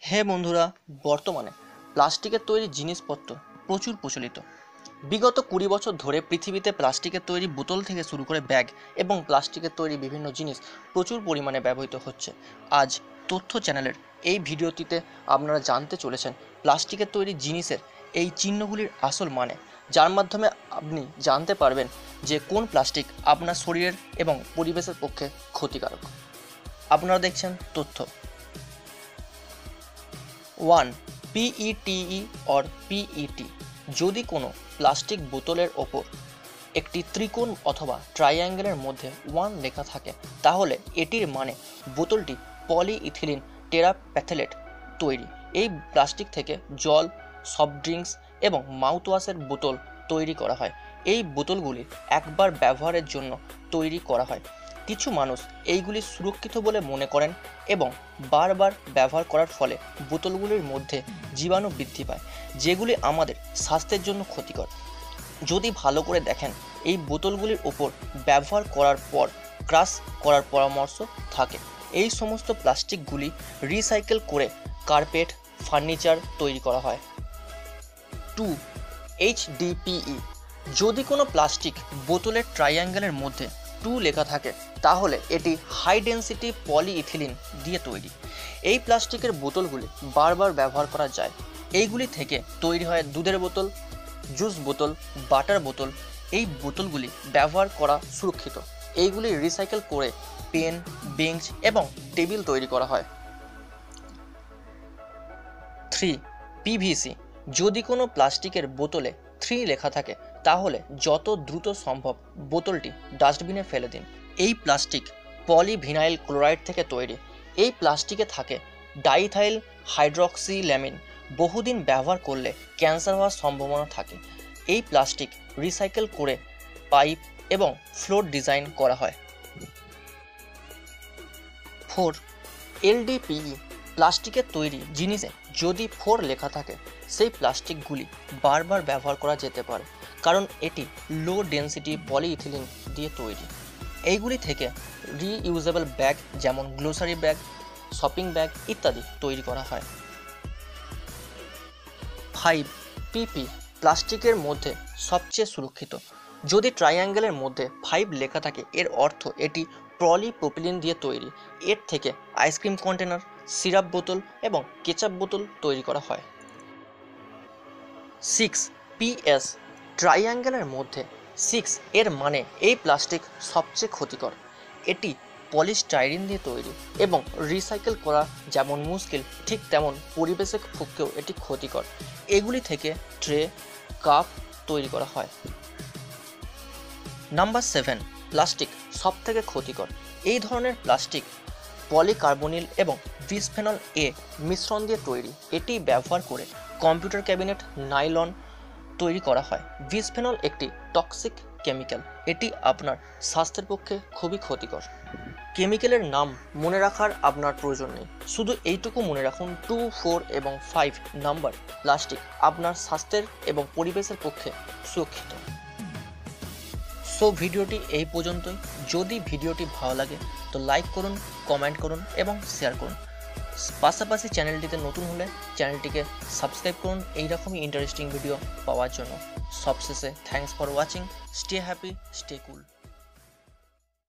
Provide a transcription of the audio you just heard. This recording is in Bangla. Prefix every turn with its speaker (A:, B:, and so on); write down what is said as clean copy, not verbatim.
A: হে বন্ধুরা, বর্তমানে প্লাস্টিকের তৈরি জিনিসপত্র প্রচুর প্রচলিত। বিগত 20 বছর ধরে পৃথিবীতে প্লাস্টিকের তৈরি বোতল থেকে শুরু করে ব্যাগ এবং প্লাস্টিকের তৈরি বিভিন্ন জিনিস প্রচুর পরিমাণে ব্যবহৃত হচ্ছে। আজ তথ্য চ্যানেলের এই ভিডিওটিতে আপনারা জানতে চলেছেন প্লাস্টিকের তৈরি জিনিসের এই চিহ্নগুলির আসল মানে, যার মাধ্যমে আপনি জানতে পারবেন যে কোন প্লাস্টিক আপনার শরীরের এবং পরিবেশের পক্ষে ক্ষতিকারক। আপনারা দেখছেন তথ্য। 1. PETE or PET। যদি কোনো প্লাস্টিক বোতলের ওপর একটি ত্রিকোণ অথবা ট্রাইঅ্যাঙ্গেলের মধ্যে 1 লেখা থাকে, তাহলে এটির মানে বোতলটি পলিইথিলিন টেরাপ্যাথেলেট তৈরি। এই প্লাস্টিক থেকে জল, সফট ড্রিঙ্কস এবং মাউথওয়াশের বোতল তৈরি করা হয়। এই বোতলগুলি একবার ব্যবহারের জন্য তৈরি করা হয়। কিছু মানুষ এইগুলি সুরক্ষিত বলে মনে করেন এবং বারবার ব্যবহার করার ফলে বোতলগুলির মধ্যে জীবাণু বৃদ্ধি পায়, যেগুলি আমাদের স্বাস্থ্যের জন্য ক্ষতিকর। যদি ভালো করে দেখেন, এই বোতলগুলির ওপর ব্যবহার করার পর ক্রাশ করার পরামর্শ থাকে। এই সমস্ত প্লাস্টিকগুলি রিসাইকেল করে কার্পেট, ফার্নিচার তৈরি করা হয়। 2. HDPE। যদি কোনো প্লাস্টিক বোতলের ট্রাইঅ্যাঙ্গেলের মধ্যে 2 লেখা থাকে, তাহলে এটি হাই ডেন্সিটি পলিইথিলিন দিয়ে তৈরি। এই প্লাস্টিকের বোতলগুলি বারবার ব্যবহার করা যায়। এইগুলি থেকে তৈরি হয় দুধের বোতল, জুস বোতল, বাটার বোতল। এই বোতলগুলি ব্যবহার করা সুরক্ষিত। এইগুলি রিসাইকেল করে পেন, বেঞ্চ এবং টেবিল তৈরি করা হয়। 3. PVC। যদি কোনো প্লাস্টিকের বোতলে 3 লেখা থাকে, তাহলে যত দ্রুত সম্ভব বোতলটি ডাস্টবিনে ফেলে দিন। এই প্লাস্টিক পলিভিনাইল ক্লোরাইড থেকে তৈরি। এই প্লাস্টিকে থাকে ডাইথাইল হাইড্রক্সিল্যামিন। বহুদিন ব্যবহার করলে ক্যান্সার হওয়ার সম্ভাবনা থাকে। এই প্লাস্টিক রিসাইকেল করে পাইপ এবং ফ্লোর ডিজাইন করা হয়। 4. LDPE। প্লাস্টিকের তৈরি জিনিসে যদি 4 লেখা থাকে, সেই প্লাস্টিকগুলি বারবার ব্যবহার করা যেতে পারে, কারণ এটি লো ডেন্সিটি পলিইথিলিন দিয়ে তৈরি। এইগুলি থেকে রিইউজেবল ব্যাগ যেমন গ্লোসারি ব্যাগ, শপিং ব্যাগ ইত্যাদি তৈরি করা হয়। 5. PP। প্লাস্টিকের মধ্যে সবচেয়ে সুরক্ষিত। যদি ট্রাইঅ্যাঙ্গেলের মধ্যে 5 লেখা থাকে, এর অর্থ এটি পলিপ্রোপিলিন দিয়ে তৈরি। এর থেকে আইসক্রিম কন্টেনার, সিরাপ বোতল এবং কেচাপ বোতল তৈরি করা হয়। 6. PS। ট্রাইঅ্যাঙ্গেলের মধ্যে 6 এর মানে এই প্লাস্টিক সবচেয়ে ক্ষতিকর। এটি পলিস্টাইরিন দিয়ে তৈরি এবং রিসাইকেল করা যেমন মুশকিল, ঠিক তেমন পরিবেশের পক্ষেও এটি ক্ষতিকর। এগুলি থেকে ট্রে, কাপ তৈরি করা হয়। নাম্বার 7। প্লাস্টিক সবথেকে ক্ষতিকর। এই ধরনের প্লাস্টিক পলিকার্বনিল এবং বিসফেনল এ মিশ্রণ দিয়ে তৈরি। এটি ব্যবহার করে কম্পিউটার ক্যাবিনেট, নাইলন তৈরি করা হয়। বিসফেনল একটি টক্সিক কেমিক্যাল। এটি আপনার স্বাস্থ্যের পক্ষে খুবই ক্ষতিকর। কেমিক্যালের নাম মনে রাখার আপনার প্রয়োজন নেই, শুধু এইটুকু মনে রাখুন 2, 4 এবং 5 নাম্বার প্লাস্টিক আপনার স্বাস্থ্যের এবং পরিবেশের পক্ষে সুরক্ষিত। সো ভিডিওটি এই পর্যন্তই। যদি ভিডিওটি ভালো লাগে তো লাইক করুন, কমেন্ট করুন এবং শেয়ার করুন। পাশাপাশি চ্যানেলটিতে নতুন হলে চ্যানেলটিকে সাবস্ক্রাইব করুন এইরকমই ইন্টারেস্টিং ভিডিও পাওয়ার জন্য। সবশেষে thanks for watching. Stay happy, stay cool.